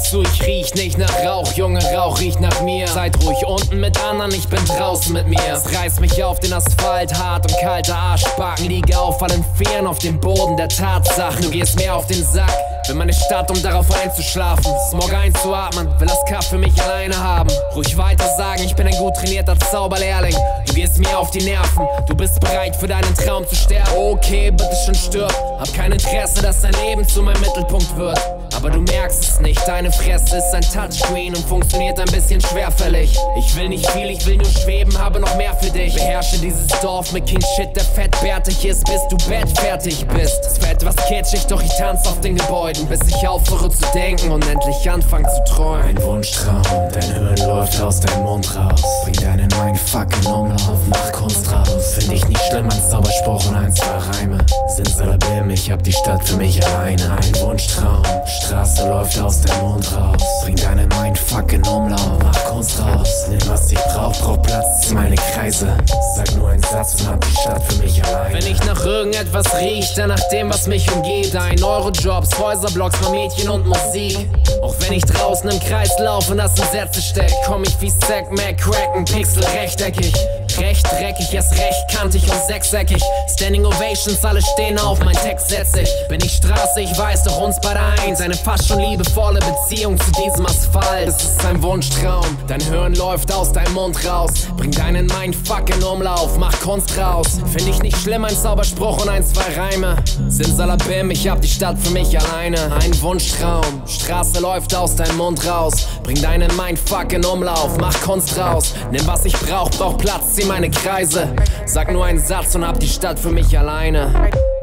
zu, ich riech nicht nach Rauch, Junge, Rauch riecht nach mir. Seid ruhig unten mit anderen, ich bin draußen mit mir. Es reißt mich auf den Asphalt, hart und kalter Arschbacken. Liege auf allen Vieren auf dem Boden der Tatsachen. Du gehst mir auf den Sack, will meine Stadt, um darauf einzuschlafen. Smog einzuatmen, will das Kaff für mich alleine haben. Ruhig weiter sagen, ich bin ein gut trainierter Zauberlehrling. Du gehst mir auf die Nerven, du bist bereit für deinen Traum zu sterben. Okay, bitte schon stirb, hab kein Interesse, dass dein Leben zu meinem Mittelpunkt wird. Aber du merkst es nicht, deine Fresse ist ein Touchscreen und funktioniert ein bisschen schwerfällig. Ich will nicht viel, ich will nur schweben, habe noch mehr für dich. Beherrsche dieses Dorf mit King Shit, der fettbärtig ist, bis du bettfertig bist. Es war etwas kitschig, doch ich tanze auf den Gebäuden, bis ich aufhöre zu denken und endlich anfange zu träumen. Ein Wunschtraum, dein Hören läuft aus deinem Mund raus. Bring deinen Mindfuck in Umlauf, mach Kunst raus. Find ich nicht schlimm, ein Zauberspruch und ein, zwei Reime. Simsalabim, ich hab die Stadt für mich alleine. Ein Wunschtraum, Straße läuft aus deinem Mund raus. Bring deinen Mindfuck in Umlauf, mach Kunst raus. Nimm was ich brauch Platz, zieh meine Kreise. Sag nur einen Satz und hab die Stadt für mich alleine. Wenn ich nach irgendetwas riech, dann nach dem, was mich umgeht. Ein Eurojobs, Häuserblocks, mal Mädchen und Musik. Auch wenn ich draußen im Kreis laufe und das in Sätze steck, komm ich wie Zack McCracken, Pixel rechteckig. Recht dreckig, erst recht kantig und sechseckig. Standing Ovations, alle stehen auf, mein Text setz ich. Bin ich Straße, ich weiß, doch uns beide eins. Eine fast schon liebevolle Beziehung zu diesem Asphalt. Es ist ein Wunschtraum, dein Hören läuft aus deinem Mund raus. Bring deinen Mindfuck in Umlauf, mach Kunst raus. Find ich nicht schlimm, ein Zauberspruch und ein, zwei Reime. Simsalabim, ich hab die Stadt für mich alleine. Ein Wunschtraum, Straße läuft aus deinem Mund raus. Bring deinen Mindfuck in Umlauf, mach Kunst raus. Nimm was ich brauch Platz, zieh meine Kreise. Sag nur einen Satz und hab die Stadt für mich alleine.